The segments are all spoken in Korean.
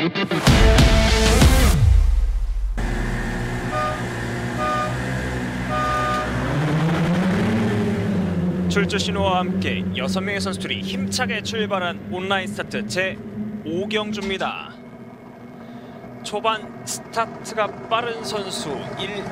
출조 신호와 함께 6명의 선수들이 힘차게 출발한 온라인 스타트 제5경주입니다. 초반 스타트가 빠른 선수 1,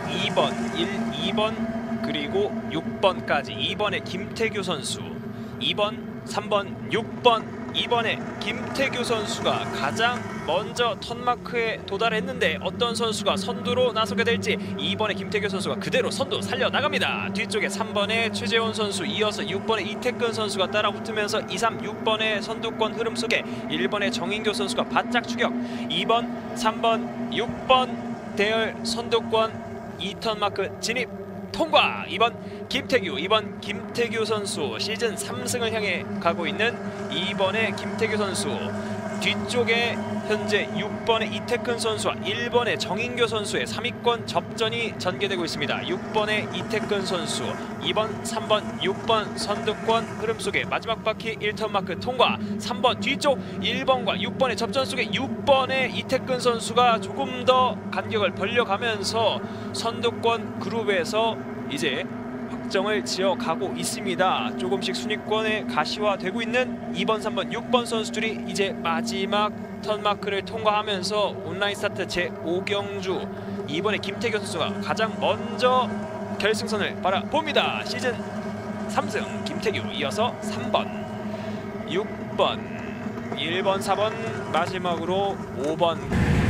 2번 그리고 6번까지 2번의 김태규 선수 2번, 3번, 6번 2번의 김태규 선수가 가장 먼저 턴마크에 도달했는데 어떤 선수가 선두로 나서게 될지 2번의 김태규 선수가 그대로 선두 살려나갑니다. 뒤쪽에 3번의 최재원 선수 이어서 6번의 이태근 선수가 따라붙으면서 2, 3, 6번의 선두권 흐름 속에 1번의 정인교 선수가 바짝 추격 2번, 3번, 6번 대열 선두권 2턴마크 진입 통과! 2번 김태규 선수 시즌 3승을 향해 가고 있는 2번의 김태규 선수 뒤쪽에 현재 6번의 이태근 선수와 1번의 정인교 선수의 3위권 접전이 전개되고 있습니다. 6번의 이태근 선수 2번, 3번, 6번 선두권 흐름 속에 마지막 바퀴 1턴 마크 통과 3번 뒤쪽 1번과 6번의 접전 속에 6번의 이태근 선수가 조금 더 간격을 벌려가면서 선두권 그룹에서 이제 확정을 지어가고 있습니다. 조금씩 순위권에 가시화되고 있는 2번, 3번, 6번 선수들이 이제 마지막 턴마크를 통과하면서 온라인 스타트 제5경주 2번의 김태규 선수가 가장 먼저 결승선을 바라봅니다. 시즌 3승 김태규 이어서 3번, 6번, 1번, 4번 마지막으로 5번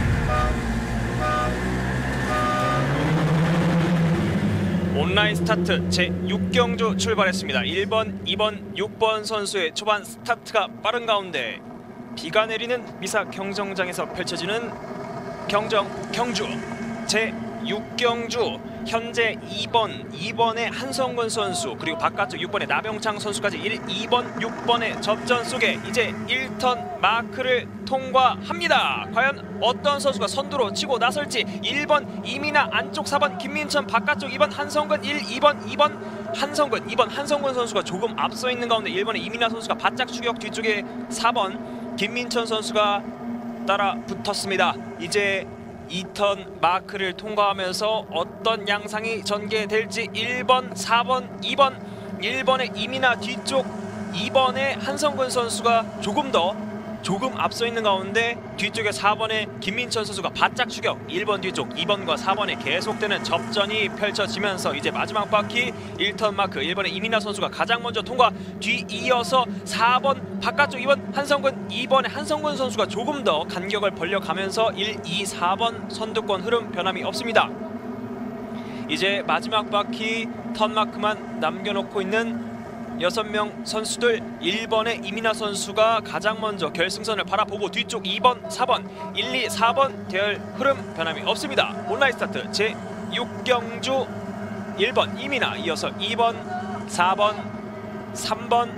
온라인 스타트 제6경주 출발했습니다. 1번, 2번, 6번 선수의 초반 스타트가 빠른 가운데 비가 내리는 미사 경정장에서 펼쳐지는 경주 제6경주 현재 2번의 한성근 선수 그리고 바깥쪽 6번의 나병창 선수까지 1, 2번, 6번의 접전 속에 이제 1턴 마크를 통과합니다. 과연 어떤 선수가 선두로 치고 나설지 1번 이민아 안쪽 4번 김민천 바깥쪽 2번 한성근 1, 2번 한성근 2번 한성근 선수가 조금 앞서 있는 가운데 1번의 이민아 선수가 바짝 추격 뒤쪽에 4번 김민천 선수가 따라 붙었습니다. 이제 2턴 마크를 통과하면서 어떤 양상이 전개될지 1번, 4번, 2번 1번의 이민아 뒤쪽 2번의 한성근 선수가 조금 앞서 있는 가운데 뒤쪽에 4번의 김민천 선수가 바짝 추격 1번 뒤쪽 2번과 4번의 계속되는 접전이 펼쳐지면서 이제 마지막 바퀴 1턴 마크 1번의 이민아 선수가 가장 먼저 통과 뒤 이어서 4번 바깥쪽 2번 한성근 2번의 한성근 선수가 조금 더 간격을 벌려가면서 1, 2, 4번 선두권 흐름 변함이 없습니다. 이제 마지막 바퀴 턴 마크만 남겨놓고 있는 6명 선수들 1번의 이민아 선수가 가장 먼저 결승선을 바라보고 뒤쪽 2번, 4번, 1, 2, 4번 대열 흐름 변함이 없습니다. 온라인 스타트 제6경주 1번 이민아 이어서 2번, 4번, 3번,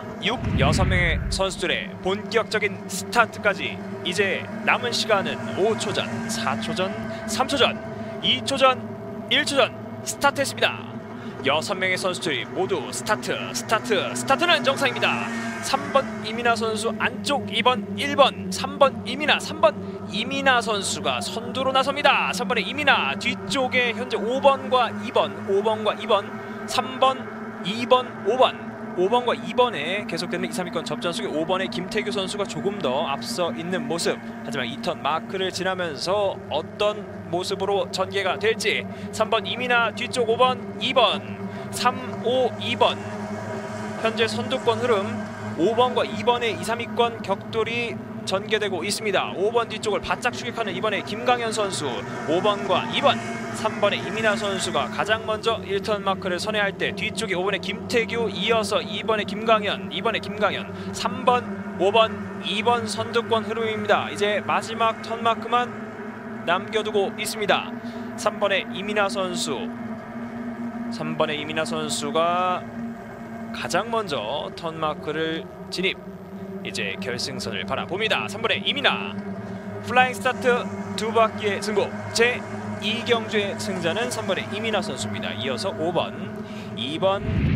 6명의 선수들의 본격적인 스타트까지 이제 남은 시간은 5초 전, 4초 전, 3초 전, 2초 전, 1초 전 스타트했습니다. 6명의 선수들이 모두 스타트는 정상입니다. 3번 이민아 선수 안쪽 2번 1번 3번 이민아 3번 이민아 선수가 선두로 나섭니다. 3번의 이민아 뒤쪽에 현재 5번과 2번 3번 2번 5번과 2번에 계속되는 2, 3위권 접전 속에 5번의 김태규 선수가 조금 더 앞서 있는 모습. 하지만 2턴 마크를 지나면서 어떤 모습으로 전개가 될지 3번 이민아 뒤쪽 5번 2번 3, 5, 2번 현재 선두권 흐름 5번과 2번의 2, 3위권 격돌이 전개되고 있습니다. 5번 뒤쪽을 바짝 추격하는 2번의 김강현 선수 5번과 2번 3번의 이민아 선수가 가장 먼저 1턴 마크를 선회할 때 뒤쪽에 5번의 김태규 이어서 2번의 김강현 3번 5번 2번 선두권 흐름입니다. 이제 마지막 턴 마크만 남겨두고 있습니다. 3번의 이민아 선수가 가장 먼저 턴 마크를 진입 이제 결승선을 바라봅니다. 3번의 이민아 플라잉 스타트 두 바퀴의 승부 제2경주의 승자는 3번의 이민아 선수입니다. 이어서 5번, 2번,